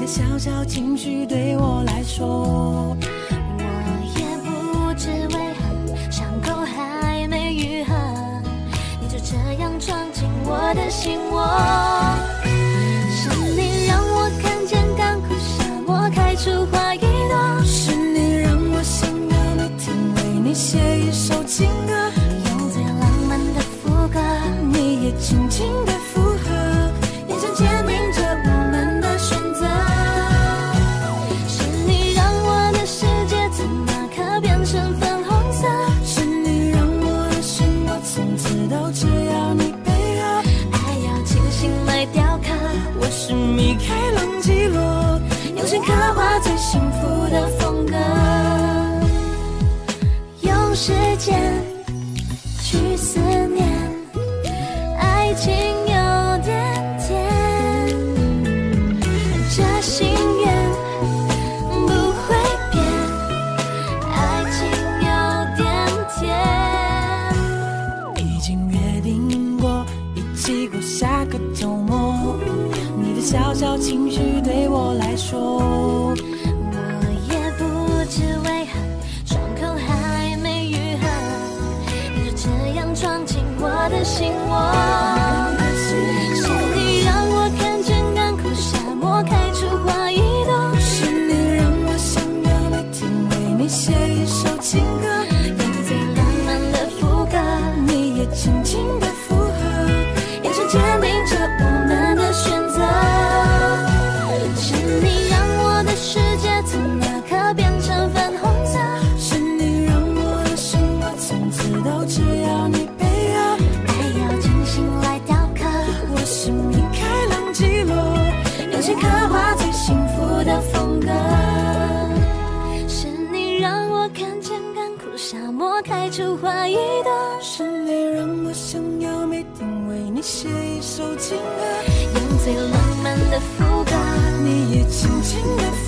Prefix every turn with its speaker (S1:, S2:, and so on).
S1: 的小小情绪对我来说，
S2: 我也不知为何伤口还没愈合，你就这样闯进我的心窝。是你让我看见干枯沙漠开出花一朵，
S1: 是你让我想要每天为你写一首情歌，
S2: 用最浪漫的副歌，
S1: 你也轻轻地附和，眼神坚定着我们的选择。
S2: 是你让我的世界从那刻变成粉红色，
S1: 是你让我的生活从此都只要你配合，
S2: 爱要精心来雕刻。
S1: 我是米开朗基罗，用心刻画最幸福的风格，
S2: 用时间去思念，爱情有点甜，这心愿不会变，爱情有点甜。
S1: 已经约定过一起过下个周末，你的小小情绪对我来说，
S2: 我也不知为何伤口还没愈合，你就这样闯进我的心窝。是你让我看见干枯沙漠开出花一朵，
S1: 是你让我想要每天为你写一首情歌，
S2: 用最浪漫的副歌，
S1: 你也轻轻地附和，
S2: 眼神坚定着我们的选择。是你让我的世界从那刻变成粉红色，
S1: 是你让我的生活从此都只要你配合，
S2: 爱要精心来雕刻。
S1: 我是米开朗基罗，用心刻画最幸福的风格，
S2: 是你让我看见干枯沙漠开出花一朵，
S1: 是你让我想要每天为你写一首情歌，
S2: 用最浪漫的副歌，
S1: 你也轻轻地